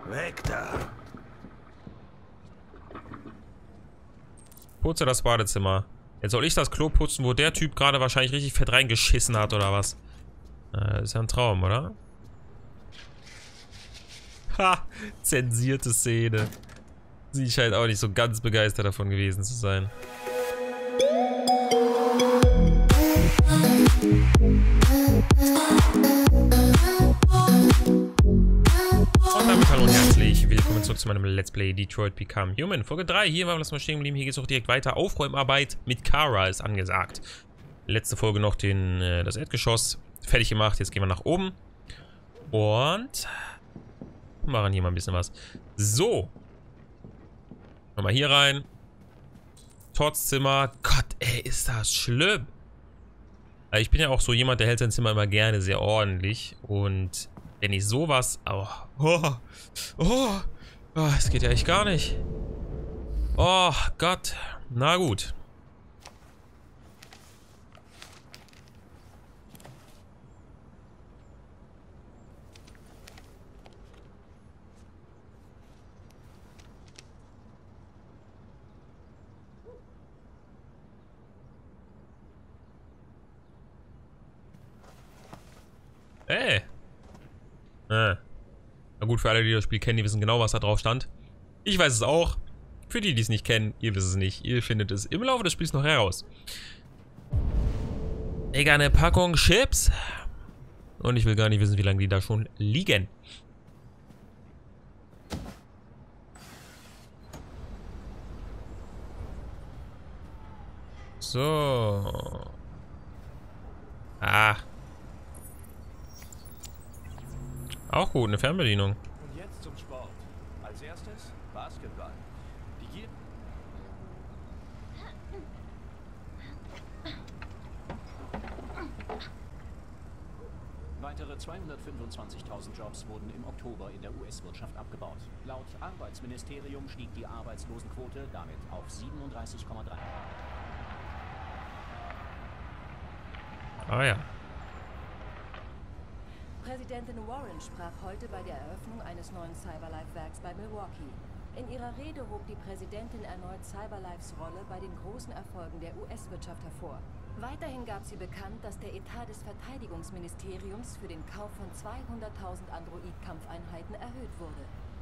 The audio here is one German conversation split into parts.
Weg da. Putze das Badezimmer. Jetzt soll ich das Klo putzen, wo der Typ gerade wahrscheinlich richtig fett reingeschissen hat, oder was? Ist ja ein Traum, oder? Ha! Zensierte Szene. Sie scheint auch nicht so ganz begeistert davon gewesen zu sein. Und damit hallo und herzlich willkommen zurück zu meinem Let's Play Detroit Become Human. Folge 3, hier waren wir mal stehen geblieben, hier geht es auch direkt weiter. Aufräumarbeit mit Kara ist angesagt. Letzte Folge noch das Erdgeschoss fertig gemacht, jetzt gehen wir nach oben. Und machen hier mal ein bisschen was. So. Mal hier rein. Todds Zimmer. Gott, ey, ist das schlimm. Ich bin ja auch so jemand, der hält sein Zimmer immer gerne sehr ordentlich. Und wenn ich sowas... das geht ja echt gar nicht. Oh Gott. Na gut. Ey. Na gut, für alle, die das Spiel kennen, die wissen genau, was da drauf stand. Ich weiß es auch. Für die, die es nicht kennen, ihr wisst es nicht. Ihr findet es im Laufe des Spiels noch heraus. Digga, eine Packung Chips. Und ich will gar nicht wissen, wie lange die da schon liegen. So. Auch gut, eine Fernbedienung. Und jetzt zum Sport. Als erstes Basketball. Weitere 225.000 Jobs wurden im Oktober in der US-Wirtschaft abgebaut. Laut Arbeitsministerium stieg die Arbeitslosenquote damit auf 37,3%. Ah ja. Präsidentin Warren sprach heute bei der Eröffnung eines neuen Cyberlife-Werks bei Milwaukee. In ihrer Rede hob die Präsidentin erneut Cyberlifes Rolle bei den großen Erfolgen der US-Wirtschaft hervor. Weiterhin gab sie bekannt, dass der Etat des Verteidigungsministeriums für den Kauf von 200.000 Android-Kampfeinheiten erhöht wurde.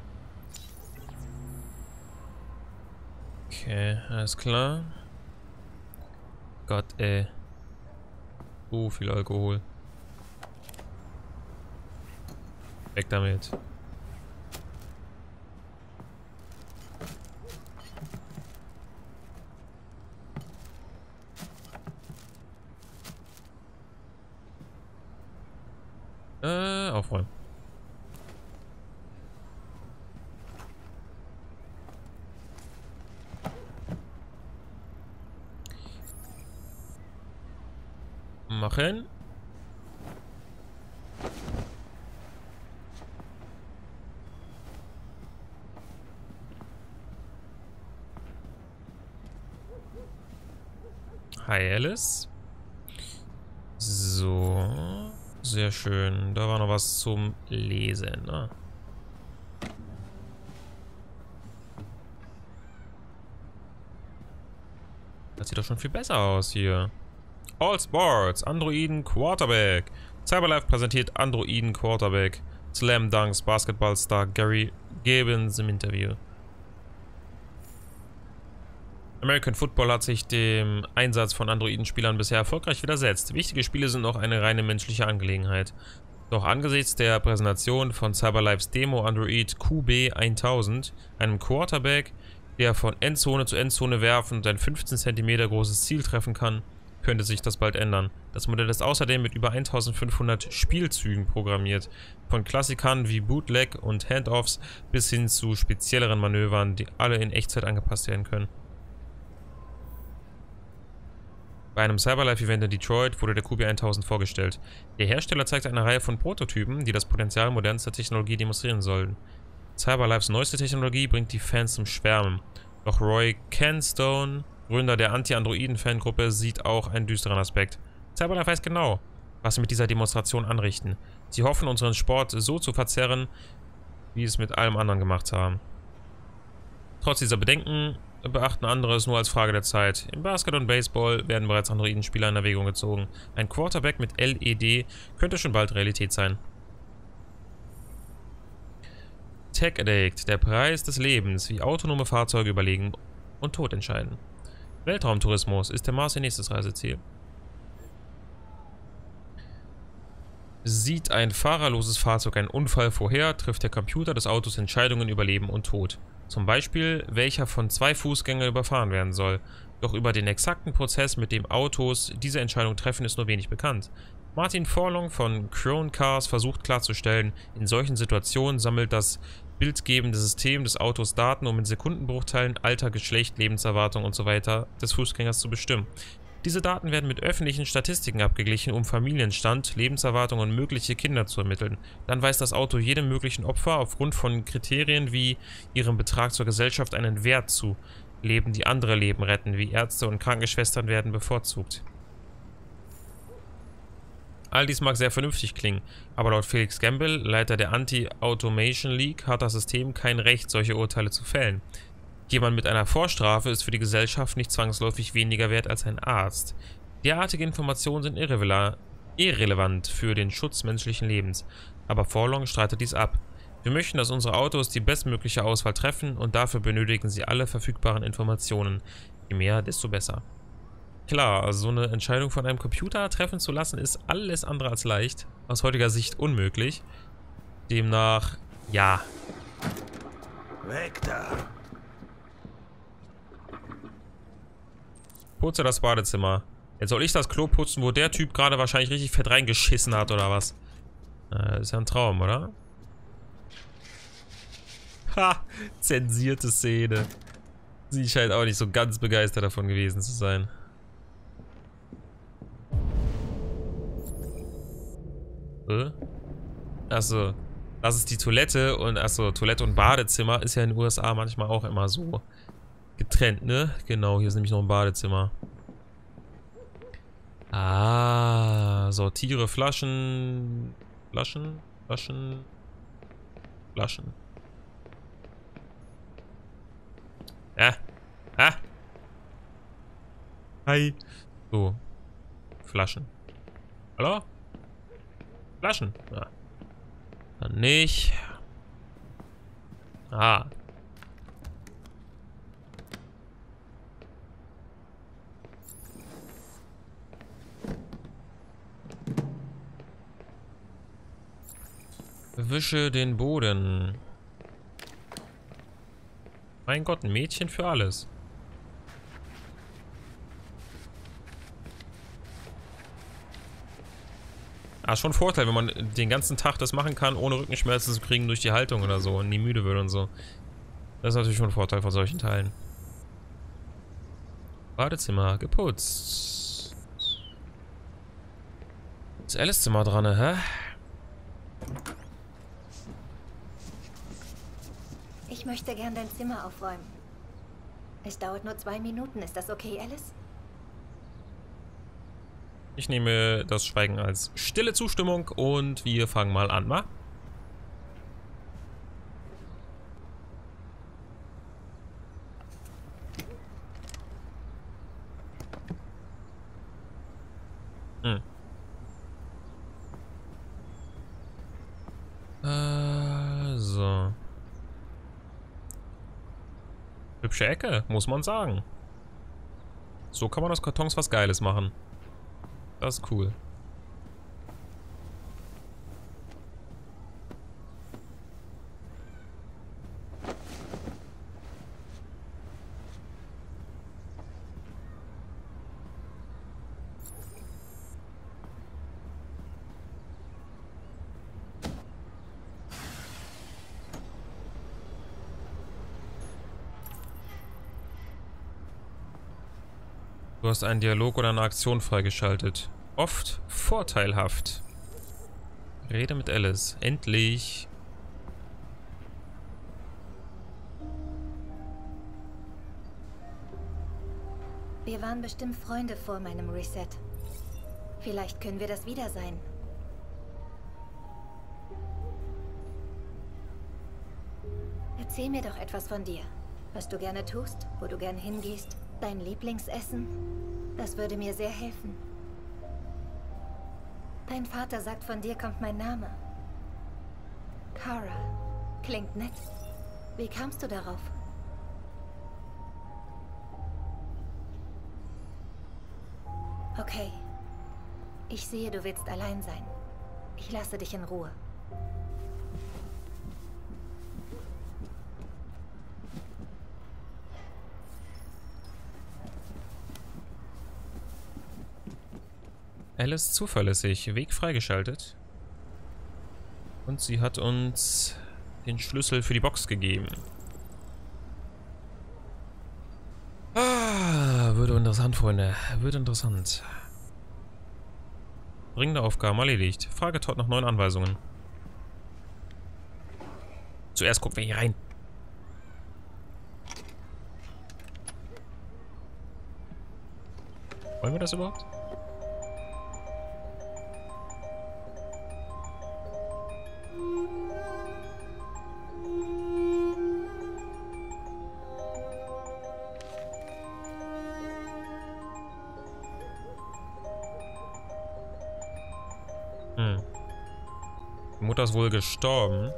Okay, alles klar. Gott, ey. So viel Alkohol. Weg damit. Aufräumen. Machen. Hi Alice. So. Sehr schön. Da war noch was zum Lesen, ne? Das sieht doch schon viel besser aus hier. All Sports, Androiden Quarterback. Cyberlife präsentiert Androiden Quarterback. Slam Dunks Basketballstar Gary Gibbons im Interview. American Football hat sich dem Einsatz von Androiden-Spielern bisher erfolgreich widersetzt. Wichtige Spiele sind noch eine reine menschliche Angelegenheit. Doch angesichts der Präsentation von Cyberlifes Demo Android QB1000, einem Quarterback, der von Endzone zu Endzone werfen und ein 15 cm großes Ziel treffen kann, könnte sich das bald ändern. Das Modell ist außerdem mit über 1500 Spielzügen programmiert, von Klassikern wie Bootleg und Handoffs bis hin zu spezielleren Manövern, die alle in Echtzeit angepasst werden können. Bei einem Cyberlife-Event in Detroit wurde der QB1000 vorgestellt. Der Hersteller zeigte eine Reihe von Prototypen, die das Potenzial modernster Technologie demonstrieren sollen. Cyberlifes neueste Technologie bringt die Fans zum Schwärmen. Doch Roy Kenstone, Gründer der Anti-Androiden-Fangruppe, sieht auch einen düsteren Aspekt. Cyberlife weiß genau, was sie mit dieser Demonstration anrichten. Sie hoffen, unseren Sport so zu verzerren, wie es mit allem anderen gemacht haben. Trotz dieser Bedenken beachten andere es nur als Frage der Zeit. Im Basket und Baseball werden bereits Androidenspieler in Erwägung gezogen. Ein Quarterback mit LED könnte schon bald Realität sein. Tech Addict, der Preis des Lebens, wie autonome Fahrzeuge über Leben und Tod entscheiden. Weltraumtourismus, ist der Mars ihr nächstes Reiseziel? Sieht ein fahrerloses Fahrzeug einen Unfall vorher, trifft der Computer des Autos Entscheidungen über Leben und Tod. Zum Beispiel, welcher von 2 Fußgängern überfahren werden soll. Doch über den exakten Prozess, mit dem Autos diese Entscheidung treffen, ist nur wenig bekannt. Martin Forlong von Crown Cars versucht klarzustellen, in solchen Situationen sammelt das bildgebende System des Autos Daten, um in Sekundenbruchteilen Alter, Geschlecht, Lebenserwartung usw. des Fußgängers zu bestimmen. Diese Daten werden mit öffentlichen Statistiken abgeglichen, um Familienstand, Lebenserwartung und mögliche Kinder zu ermitteln. Dann weist das Auto jedem möglichen Opfer aufgrund von Kriterien wie ihrem Betrag zur Gesellschaft einen Wert zu. Leben, die andere Leben retten, wie Ärzte und Krankenschwestern werden bevorzugt. All dies mag sehr vernünftig klingen, aber laut Felix Gamble, Leiter der Anti-Automation League, hat das System kein Recht, solche Urteile zu fällen. Jemand mit einer Vorstrafe ist für die Gesellschaft nicht zwangsläufig weniger wert als ein Arzt. Derartige Informationen sind irrelevant für den Schutz menschlichen Lebens, aber Forlong streitet dies ab. Wir möchten, dass unsere Autos die bestmögliche Auswahl treffen und dafür benötigen sie alle verfügbaren Informationen. Je mehr, desto besser. Klar, also so eine Entscheidung von einem Computer treffen zu lassen, ist alles andere als leicht. Aus heutiger Sicht unmöglich. Demnach, ja. Weg da! Putze das Badezimmer. Jetzt soll ich das Klo putzen, wo der Typ gerade wahrscheinlich richtig fett reingeschissen hat, oder was? Ist ja ein Traum, oder? Ha! Zensierte Szene. Sie scheint auch nicht so ganz begeistert davon gewesen zu sein. Achso. Das ist die Toilette und achso, Toilette und Badezimmer ist ja in den USA manchmal auch immer so getrennt, ne? Genau, hier ist nämlich noch ein Badezimmer. Ah, sortiere Flaschen. Flaschen. Ja. Ah. Hi. So. Flaschen. Hallo? Flaschen. Ja. Dann nicht. Ah. Wische den Boden. Mein Gott, ein Mädchen für alles. Ah, schon ein Vorteil, wenn man den ganzen Tag das machen kann, ohne Rückenschmerzen zu kriegen durch die Haltung oder so und nie müde wird und so. Das ist natürlich schon ein Vorteil von solchen Teilen. Badezimmer geputzt. Ist Alice Zimmer dran, hä? Ich möchte gern dein Zimmer aufräumen. Es dauert nur 2 Minuten. Ist das okay, Alice? Ich nehme das Schweigen als stille Zustimmung und wir fangen mal an, wa? So. Hübsche Ecke, muss man sagen. So kann man aus Kartons was Geiles machen. Das ist cool. Du hast einen Dialog oder eine Aktion freigeschaltet. Oft vorteilhaft. Rede mit Alice. Endlich. Wir waren bestimmt Freunde vor meinem Reset. Vielleicht können wir das wieder sein. Erzähl mir doch etwas von dir. Was du gerne tust, wo du gern hingehst, dein Lieblingsessen. Das würde mir sehr helfen. Dein Vater sagt, von dir kommt mein Name. Kara. Klingt nett. Wie kamst du darauf? Okay. Ich sehe, du willst allein sein. Ich lasse dich in Ruhe. Alice zuverlässig. Weg freigeschaltet. Und sie hat uns den Schlüssel für die Box gegeben. Ah, würde interessant, Freunde. Würde interessant. Dringende Aufgaben erledigt. Frage Todd nach neuen Anweisungen. Zuerst gucken wir hier rein. Wollen wir das überhaupt? Die Mutter ist wohl gestorben.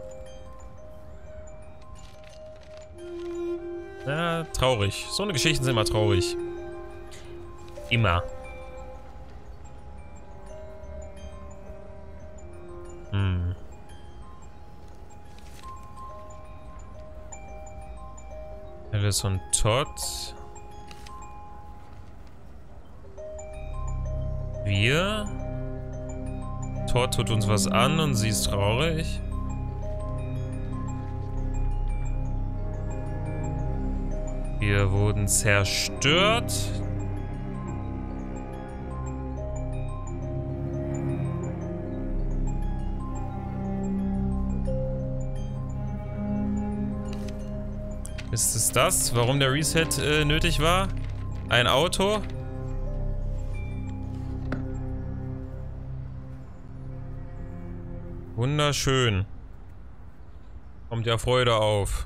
Ja, traurig. So eine Geschichten sind immer traurig. Immer. Alice und Todd. Wir. Todd tut uns was an und sie ist traurig. Wir wurden zerstört. Ist es das, warum der Reset nötig war? Ein Auto? Wunderschön. Kommt ja Freude auf.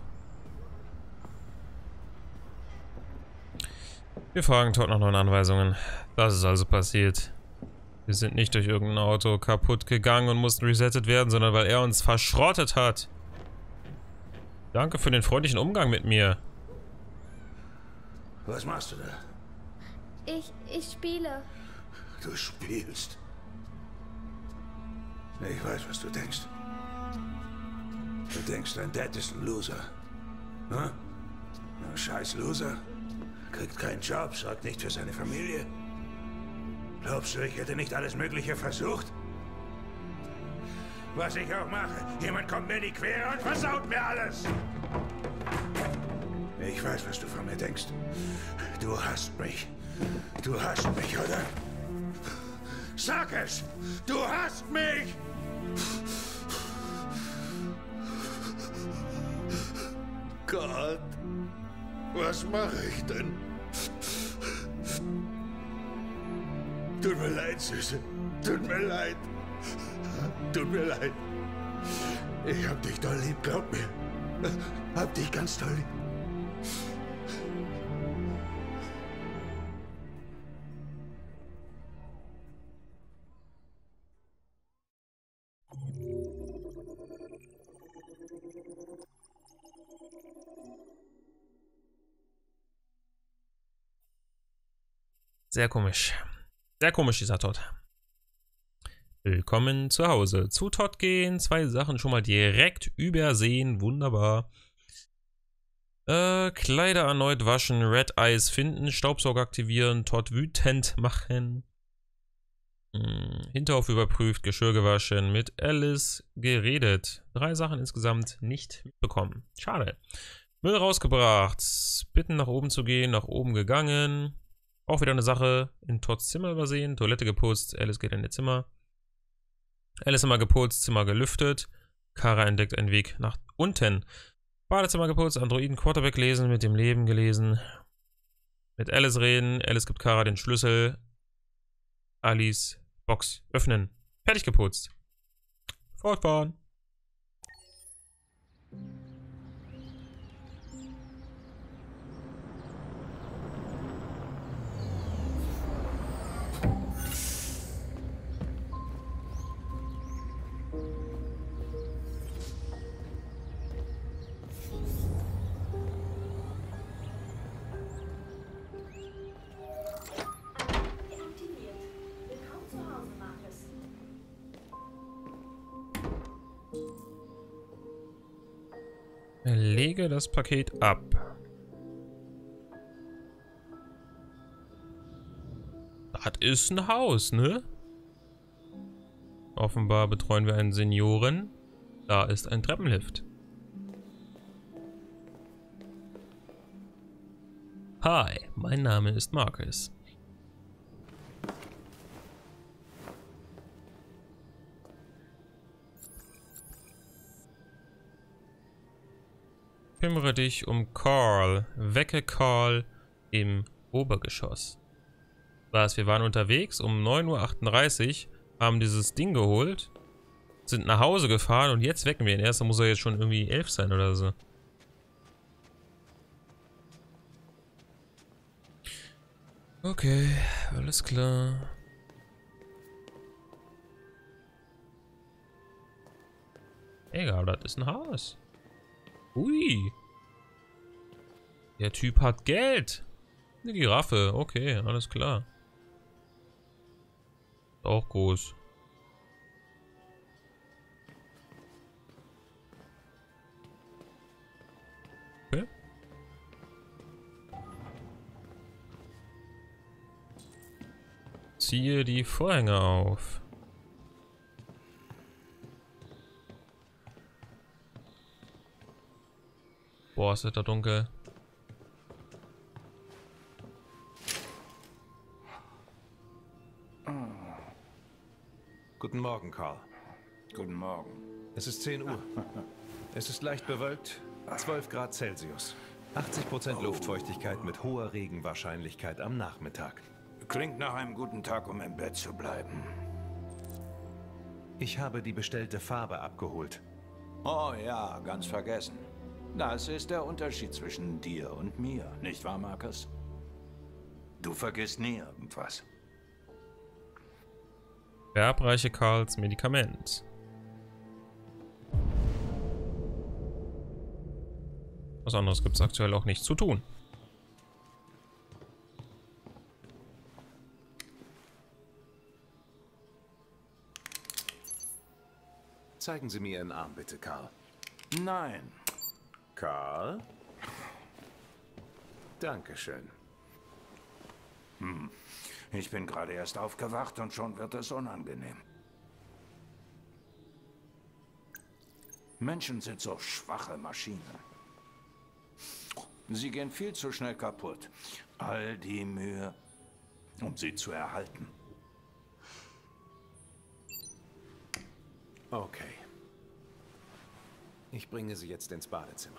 Wir fragen Todd nach neuen Anweisungen. Das ist also passiert. Wir sind nicht durch irgendein Auto kaputt gegangen und mussten resettet werden, sondern weil er uns verschrottet hat. Danke für den freundlichen Umgang mit mir. Was machst du da? Ich spiele. Du spielst. Ich weiß, was du denkst. Du denkst, dein Dad ist ein Loser. Hm? Ein scheiß Loser. Kriegt keinen Job, sorgt nicht für seine Familie. Glaubst du, ich hätte nicht alles Mögliche versucht? Was ich auch mache, jemand kommt mir in die Quere und versaut mir alles. Ich weiß, was du von mir denkst. Du hasst mich. Du hasst mich, oder? Sag es! Du hasst mich! Gott, was mache ich denn? Tut mir leid, Süße. Tut mir leid. Tut mir leid. Ich hab dich doll lieb, glaub mir. Hab dich ganz doll lieb. Sehr komisch. Sehr komisch, dieser Todd. Willkommen zu Hause. Zu Todd gehen. 2 Sachen schon mal direkt übersehen. Wunderbar. Kleider erneut waschen. Red Eyes finden. Staubsauger aktivieren. Todd wütend machen. Hinterhof überprüft. Geschirr gewaschen. Mit Alice geredet. 3 Sachen insgesamt nicht mitbekommen. Schade. Müll rausgebracht. Bitten nach oben zu gehen. Nach oben gegangen. Auch wieder eine Sache in Todds Zimmer übersehen. Toilette geputzt. Alice geht in ihr Zimmer. Alice Zimmer geputzt. Zimmer gelüftet. Kara entdeckt einen Weg nach unten. Badezimmer geputzt. Androiden Quarterback lesen. Mit dem Leben gelesen. Mit Alice reden. Alice gibt Kara den Schlüssel. Alice Box öffnen. Fertig geputzt. Fortfahren. Lege das Paket ab. Das ist ein Haus, ne? Offenbar betreuen wir einen Senioren. Da ist ein Treppenlift. Hi, mein Name ist Marcus. Kümmere dich um Carl. Wecke Carl im Obergeschoss. Was? Wir waren unterwegs um 9:38 Uhr, haben dieses Ding geholt, sind nach Hause gefahren und jetzt wecken wir ihn erst. Da muss er jetzt schon irgendwie 11 sein oder so. Okay, alles klar. Egal, das ist ein Haus. Ui. Der Typ hat Geld. Eine Giraffe, okay, alles klar. Auch groß. Okay. Ziehe die Vorhänge auf. Boah, ist das da dunkel. Guten Morgen, Carl. Guten Morgen. Es ist 10 Uhr. Es ist leicht bewölkt, 12 Grad Celsius. 80% Luftfeuchtigkeit mit hoher Regenwahrscheinlichkeit am Nachmittag. Klingt nach einem guten Tag, um im Bett zu bleiben. Ich habe die bestellte Farbe abgeholt. Oh ja, ganz vergessen. Das ist der Unterschied zwischen dir und mir, nicht wahr, Marcus? Du vergisst nie irgendwas. Verabreiche Carls Medikament. Was anderes gibt es aktuell auch nicht zu tun. Zeigen Sie mir Ihren Arm, bitte, Carl. Nein. Carl? Dankeschön. Ich bin gerade erst aufgewacht und schon wird es unangenehm. Menschen sind so schwache Maschinen. Sie gehen viel zu schnell kaputt. All die Mühe, um sie zu erhalten. Okay. Ich bringe Sie jetzt ins Badezimmer.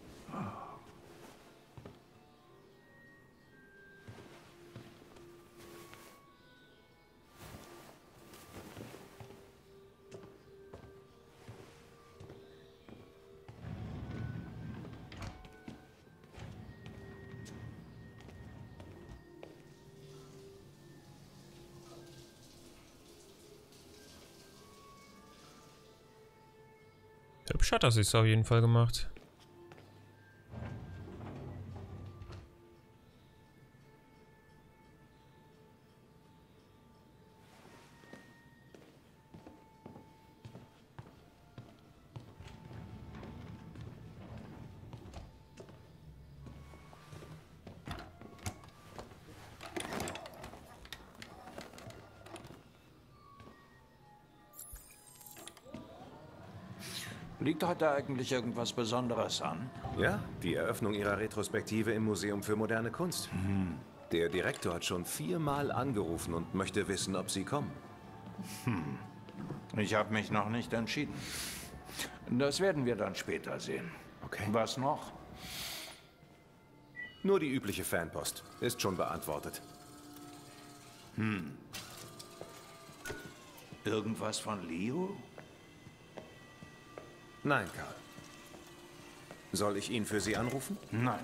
Hübsch hat er sich's auf jeden Fall gemacht. Liegt heute eigentlich irgendwas Besonderes an? Ja, die Eröffnung Ihrer Retrospektive im Museum für moderne Kunst. Der Direktor hat schon 4-mal angerufen und möchte wissen, ob Sie kommen. Ich habe mich noch nicht entschieden. Das werden wir dann später sehen. Okay. Was noch? Nur die übliche Fanpost. Ist schon beantwortet. Irgendwas von Leo? Nein, Carl. Soll ich ihn für Sie anrufen? Nein.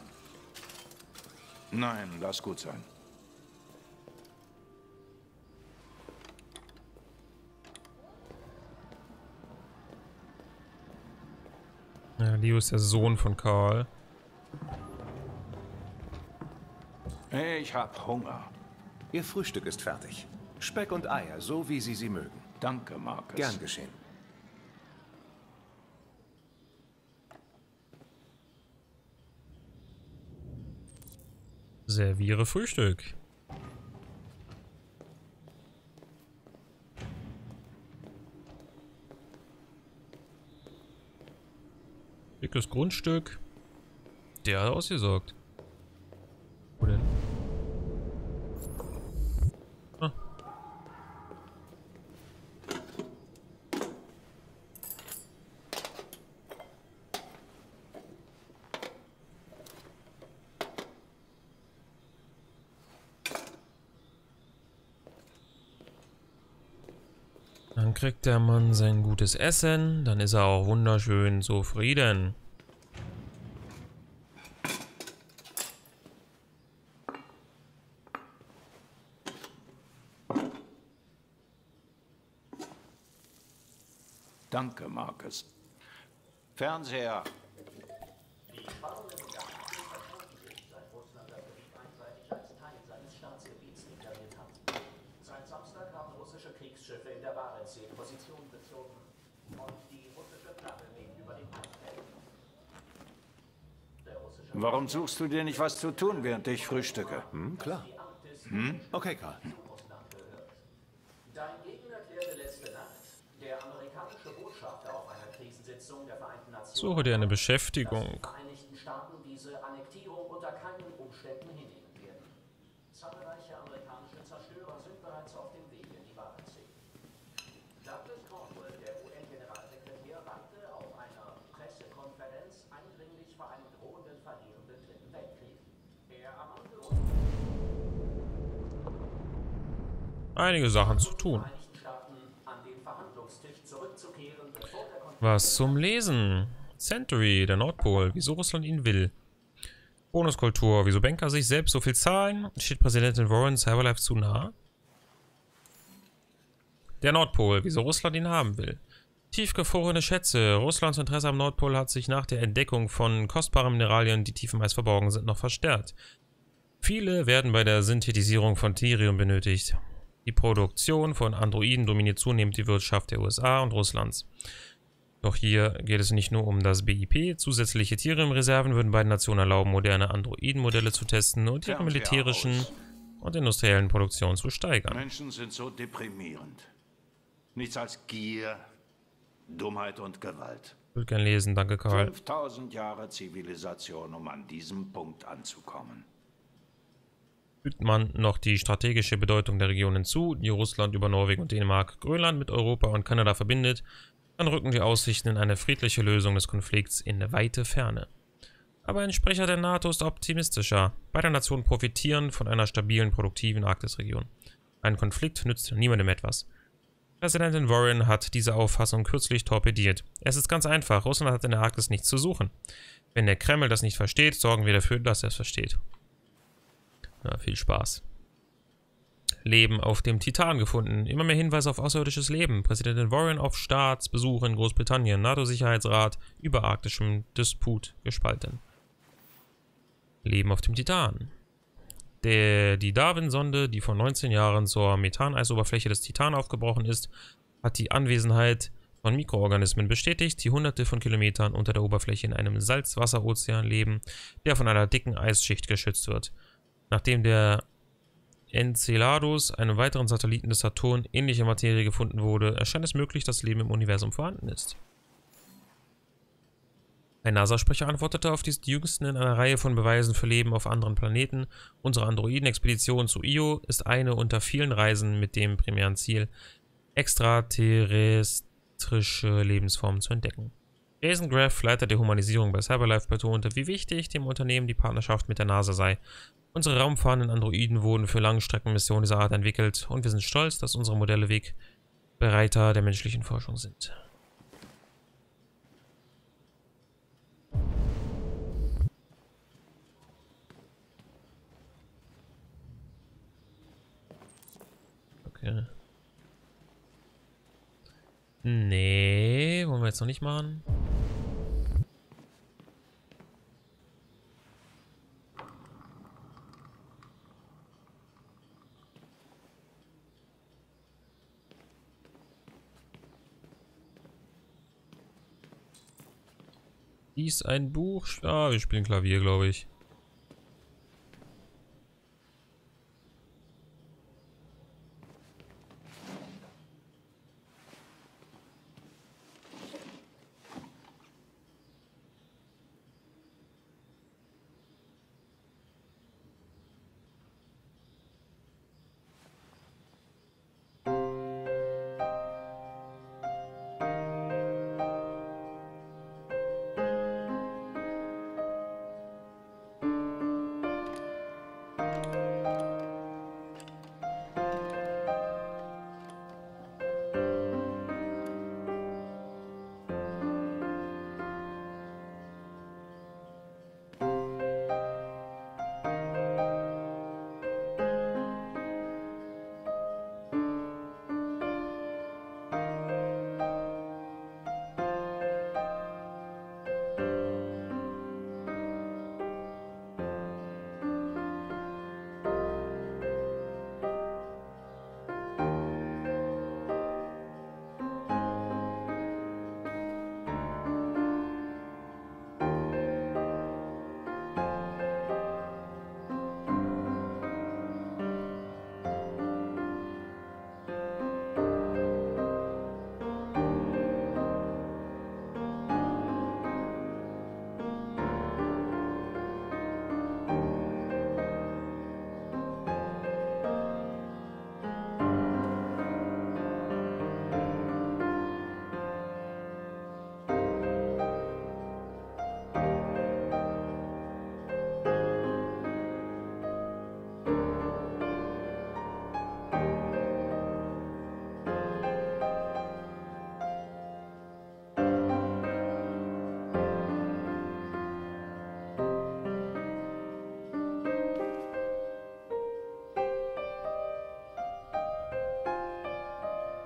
Nein, lass gut sein. Ja, Leo ist der Sohn von Carl. Ich hab Hunger. Ihr Frühstück ist fertig. Speck und Eier, so wie Sie mögen. Danke, Marcus. Gern geschehen. Serviere Frühstück. Dickes Grundstück. Der hat ausgesorgt. Wo denn? Ah. Dann kriegt der Mann sein gutes Essen, dann ist er auch wunderschön zufrieden. Danke, Marcus. Fernseher. Seit Samstag haben russische Kriegsschiffe in der Barentssee Position bezogen und die russische Flagge gegenüber dem Eisfeld. Warum suchst du dir nicht was zu tun, während ich frühstücke? Klar. Okay, Karl. Dein Gegner erklärte letzte Nacht, der amerikanische Botschafter auf einer Krisensitzung der Vereinten Nationen, Suche dir eine Beschäftigung. dass die Vereinigten Staaten diese Annektierung unter keinen Umständen hinnehmen werden. Zahlreiche amerikanische Zerstörer sind bereits auf dem Weg in die Barentssee. Douglas Cornwall, der UN-Generalsekretär, warnte auf einer Pressekonferenz eindringlich vor einem drohenden, verheerenden Dritten Weltkrieg. Er ermahnte uns, Einige Sachen zu tun. Vereinigten Staaten an den Verhandlungstisch zurückzukehren, bevor der Konflikt Was zum Lesen. Century, der Nordpol, wieso Russland ihn will. Bonuskultur, wieso Banker sich selbst so viel zahlen. Steht Präsidentin Warren Cyberlife zu nah? Der Nordpol, wieso Russland ihn haben will. Tiefgefrorene Schätze. Russlands Interesse am Nordpol hat sich nach der Entdeckung von kostbaren Mineralien, die tief im Eis verborgen sind, noch verstärkt. Viele werden bei der Synthetisierung von Thirium benötigt. Die Produktion von Androiden dominiert zunehmend die Wirtschaft der USA und Russlands. Doch hier geht es nicht nur um das BIP. Zusätzliche Thirium-Reserven würden beiden Nationen erlauben, moderne Androiden-Modelle zu testen und ihre militärischen und industriellen Produktion zu steigern. Menschen sind so deprimierend. Nichts als Gier, Dummheit und Gewalt. Ich würde gerne lesen, danke Karl. 5000 Jahre Zivilisation, um an diesem Punkt anzukommen. Fügt man noch die strategische Bedeutung der Region hinzu, die Russland über Norwegen und Dänemark, Grönland mit Europa und Kanada verbindet, dann rücken die Aussichten in eine friedliche Lösung des Konflikts in weite Ferne. Aber ein Sprecher der NATO ist optimistischer. Beide Nationen profitieren von einer stabilen, produktiven Arktisregion. Ein Konflikt nützt niemandem etwas. Präsidentin Warren hat diese Auffassung kürzlich torpediert. Es ist ganz einfach, Russland hat in der Arktis nichts zu suchen. Wenn der Kreml das nicht versteht, sorgen wir dafür, dass er es versteht. Ja, viel Spaß. Leben auf dem Titan gefunden. Immer mehr Hinweise auf außerirdisches Leben. Präsidentin Warren auf Staatsbesuch in Großbritannien. NATO-Sicherheitsrat über arktischem Disput gespalten. Leben auf dem Titan. Die Darwin-Sonde, die vor 19 Jahren zur Methaneisoberfläche des Titan aufgebrochen ist, hat die Anwesenheit von Mikroorganismen bestätigt, die hunderte von Kilometern unter der Oberfläche in einem Salzwasserozean leben, der von einer dicken Eisschicht geschützt wird. Nachdem der Enceladus, einem weiteren Satelliten des Saturn, ähnliche Materie gefunden wurde, erscheint es möglich, dass Leben im Universum vorhanden ist. Ein NASA-Sprecher antwortete auf diesen jüngsten in einer Reihe von Beweisen für Leben auf anderen Planeten. Unsere Androiden-Expedition zu Io ist eine unter vielen Reisen mit dem primären Ziel, extraterrestrische Lebensformen zu entdecken. Jason Graff, Leiter der Humanisierung bei Cyberlife, betonte, wie wichtig dem Unternehmen die Partnerschaft mit der NASA sei. Unsere raumfahrenden Androiden wurden für Langstreckenmissionen dieser Art entwickelt und wir sind stolz, dass unsere Modelle Wegbereiter der menschlichen Forschung sind. Okay. Nee, wollen wir jetzt noch nicht machen. Dies ein Buch? Ah, wir spielen Klavier, glaube ich.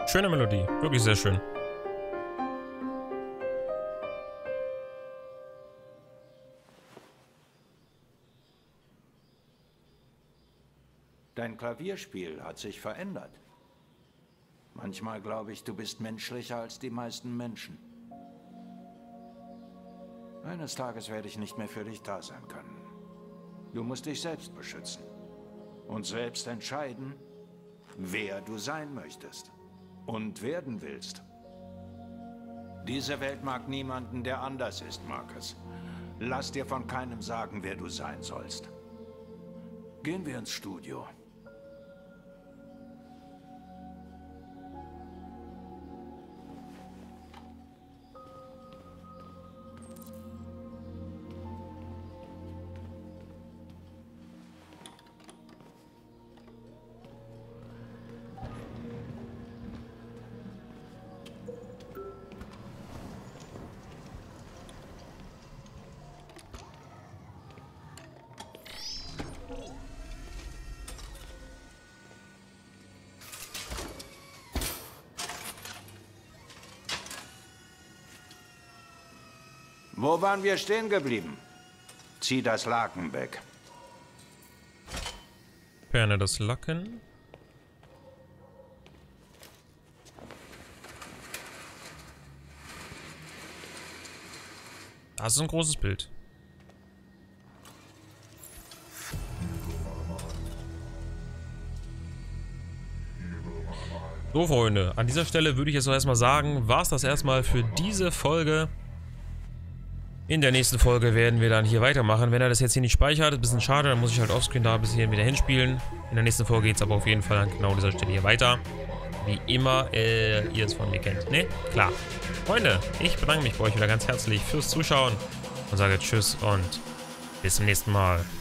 Schöne Melodie. Wirklich sehr schön. Dein Klavierspiel hat sich verändert. Manchmal glaube ich, du bist menschlicher als die meisten Menschen. Eines Tages werde ich nicht mehr für dich da sein können. Du musst dich selbst beschützen und selbst entscheiden, wer du sein möchtest und werden willst. Diese Welt mag niemanden, der anders ist, Marcus. Lass dir von keinem sagen, wer du sein sollst. Gehen wir ins Studio. Wo waren wir stehen geblieben? Zieh das Laken weg. Ferne das Laken. Das ist ein großes Bild. So, Freunde, an dieser Stelle würde ich jetzt noch erstmal sagen, war es das erstmal für diese Folge. In der nächsten Folge werden wir dann hier weitermachen. Wenn er das jetzt hier nicht speichert, ist ein bisschen schade, dann muss ich halt offscreen da bis hierhin wieder hinspielen. In der nächsten Folge geht es aber auf jeden Fall an genau dieser Stelle hier weiter. Wie immer, ihr es von mir kennt. Ne? Klar. Freunde, ich bedanke mich bei euch wieder ganz herzlich fürs Zuschauen und sage Tschüss und bis zum nächsten Mal.